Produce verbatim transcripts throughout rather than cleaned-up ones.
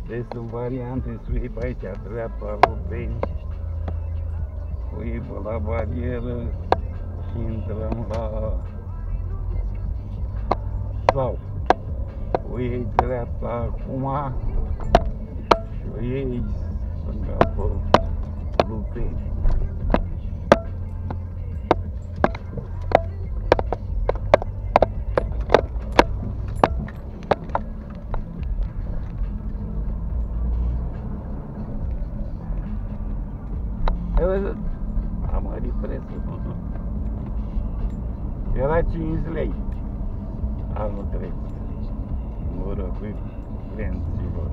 Deci sunt variante, să iei pe aici, dreapta, Rubeni, o iei pe la barieră și intrăm la... Sau o iei dreapta acum și o iei stânga pe Rubeni. Am mărit prețul. Era cinci lei anul trecut. Mură cu plenților.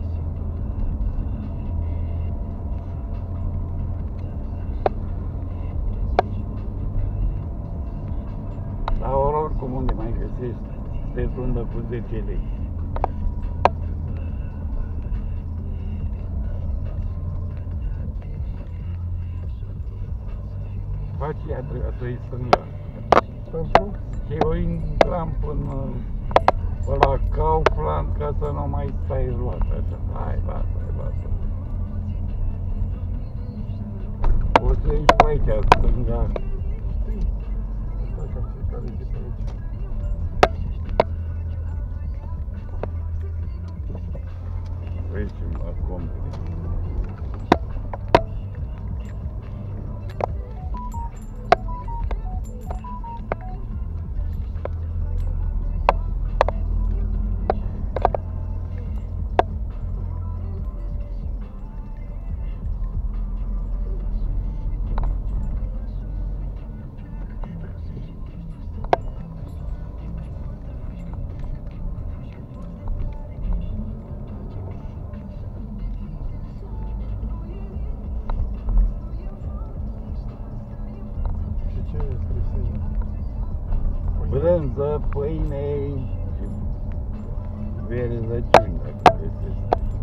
Dar oricum unde mai găsești, te tundă cu zece lei. Faci ea dreapta-i stânga. Pentru? Și eu intram până pe la Kaufland ca să nu mai stai luat așa. Hai, lasă, lasă. O să ieși pe aici, stânga. Știi? Stai ca fiecare de pe aici. Vezi ce mă compli. Brânză, pâine și verzăciuni, dacă găsesc.